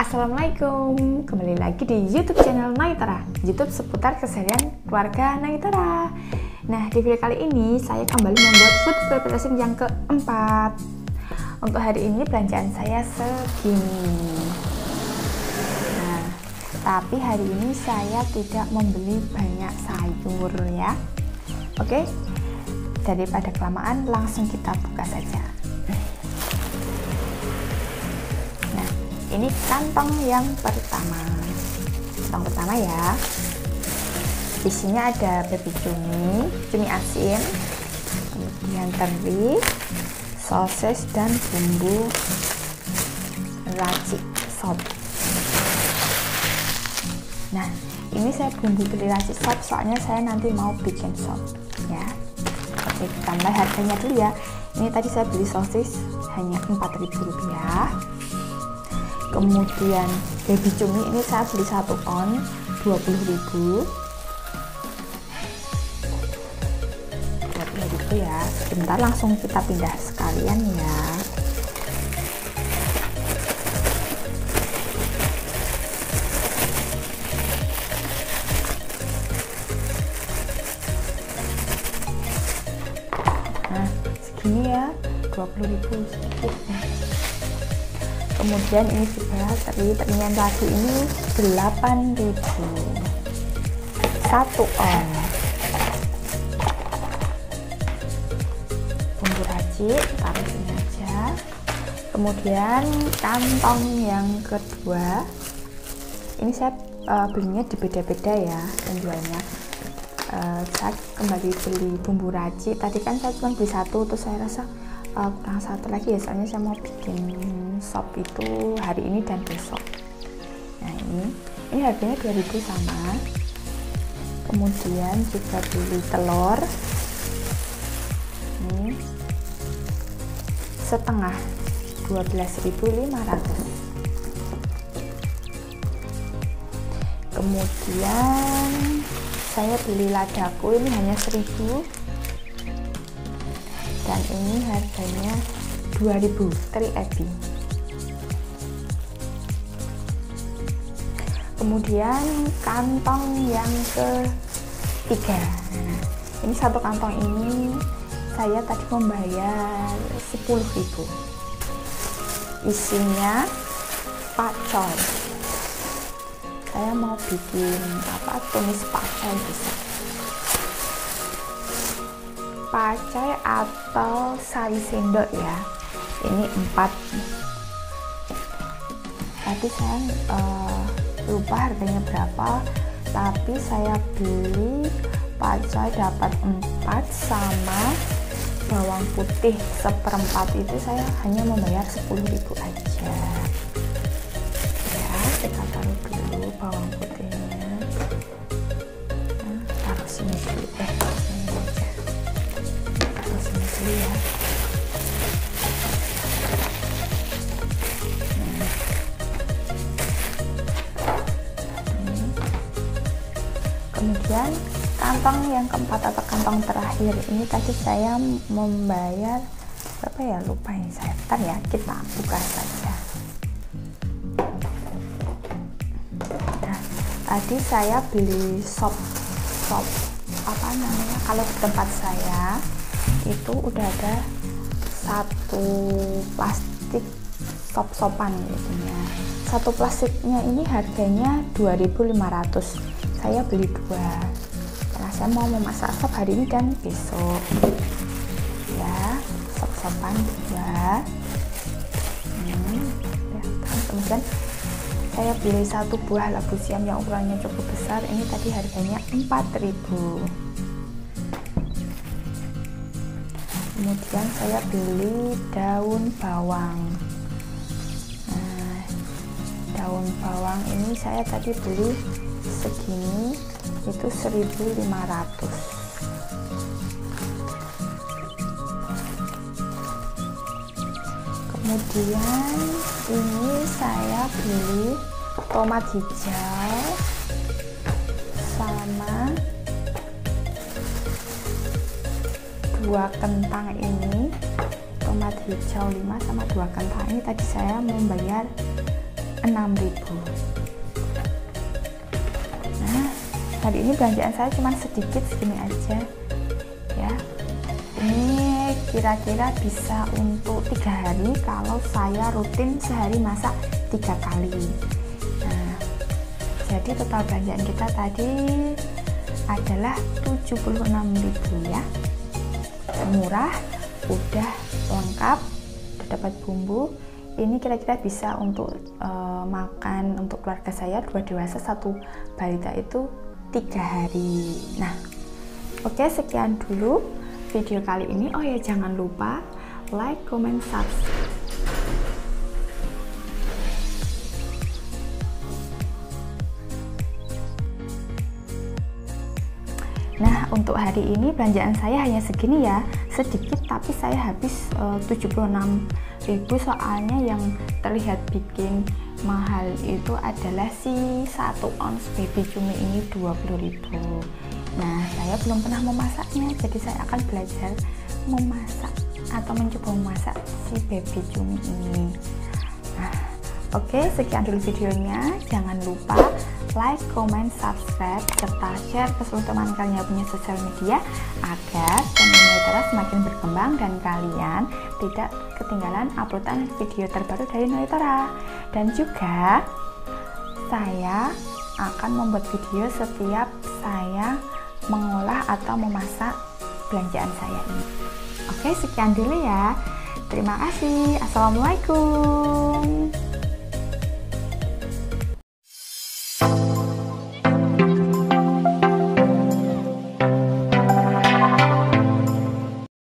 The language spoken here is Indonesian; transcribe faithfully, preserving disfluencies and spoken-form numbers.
Assalamualaikum, kembali lagi di YouTube channel Naitara, YouTube seputar keseharian keluarga Naitara. Nah, di video kali ini saya kembali membuat food preparation yang keempat. Untuk hari ini belanjaan saya segini. Nah, tapi hari ini saya tidak membeli banyak sayur ya. Oke, daripada kelamaan langsung kita buka saja. Ini kantong yang pertama. Kantong pertama ya. Isinya ada baby cumi, cumi asin, kemudian teri, sosis dan bumbu racik sop. Nah, ini saya bumbu beli racik sop soalnya saya nanti mau bikin sop ya. Oke, kita mulai harganya dulu ya. Ini tadi saya beli sosis hanya empat ribu rupiah. Kemudian baby cumi ini saya beli satu on dua puluh ribu. dua puluh ribu ya. Bentar langsung kita pindah sekalian ya. Nah, segini ya, dua puluh ribu sedikit ya. Kemudian ini juga teri, terinya tadi ini delapan ribu satu on. Bumbu racik taruh sini aja. Kemudian kantong yang kedua ini saya uh, belinya di beda-beda ya penjualnya. Uh, saya kembali beli bumbu racik. Tadi kan saya cuma beli satu, terus saya rasa uh, kurang satu lagi ya, soalnya saya mau bikin sop itu hari ini dan besok. Nah, ini ini harganya dua ribu sama. Kemudian juga beli telur ini setengah dua belas ribu lima ratus. Kemudian saya beli ladaku ini hanya seribu, dan ini harganya dua ribu teri ebi. Kemudian kantong yang ketiga. Nah, ini satu kantong ini saya tadi membayar sepuluh ribu. Isinya pacol. Saya mau bikin apa, tumis pacol bisa. Pacol atau sari sendok ya. Ini empat. Tadi saya uh, lupa harganya berapa, tapi saya beli pacai dapat empat sama bawang putih seperempat, itu saya hanya membayar sepuluh ribu aja ya. Kita taruh dulu bawang putihnya. Nah, taruh sini dulu eh sini aja taruh sini dulu ya. Kemudian kantong yang keempat atau kantong terakhir ini tadi saya membayar berapa ya, lupa ini saya. Bentar ya, kita buka saja. Nah, tadi saya beli sop sop apa namanya, kalau di tempat saya itu udah ada satu plastik sop-sopan gitu ya. Satu plastiknya ini harganya dua ribu lima ratus. Saya beli dua karena saya mau memasak sop hari ini dan besok ya. Sop-sopan dua. hmm, ya, kemudian saya beli satu buah labu siam yang ukurannya cukup besar, ini tadi harganya empat ribu. Kemudian saya beli daun bawang. Nah, daun bawang ini saya tadi beli segini, itu seribu lima ratus. Kemudian ini saya beli tomat hijau sama dua kentang ini, tomat hijau lima sama dua kentang ini tadi saya membayar enam ribu. Nah, hari ini belanjaan saya cuma sedikit segini aja ya. Ini kira-kira bisa untuk tiga hari kalau saya rutin sehari masak tiga kali. Nah, jadi total belanjaan kita tadi adalah tujuh puluh enam ribu ya. Murah, udah lengkap, udah dapat bumbu. Ini kira-kira bisa untuk uh, makan untuk keluarga saya, dua dewasa satu balita itu tiga hari. Nah, oke, sekian dulu video kali ini. Oh ya, jangan lupa like, comment, subscribe. Nah, untuk hari ini belanjaan saya hanya segini ya, sedikit tapi saya habis uh, tujuh puluh enam ribu, soalnya yang terlihat bikin mahal itu adalah si satu ons baby cumi ini dua puluh ribu. Nah, saya belum pernah memasaknya, jadi saya akan belajar memasak atau mencoba memasak si baby cumi ini. Nah, oke, sekian dulu videonya. Jangan lupa like, comment, subscribe, serta share ke seluruh teman kalian yang punya sosial media agar channel Noyotara semakin berkembang dan kalian tidak ketinggalan uploadan video terbaru dari Noyotara. Dan juga saya akan membuat video setiap saya mengolah atau memasak belanjaan saya ini. Oke, sekian dulu ya. Terima kasih. Assalamualaikum.